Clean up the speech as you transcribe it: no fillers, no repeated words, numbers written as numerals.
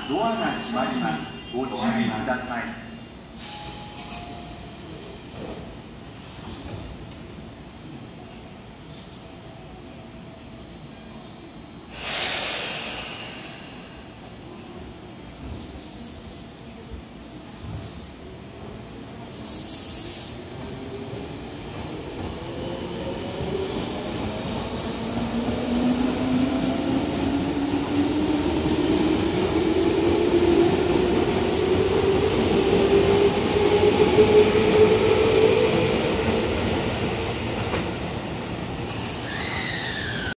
ドアが閉まります。ご注意ください。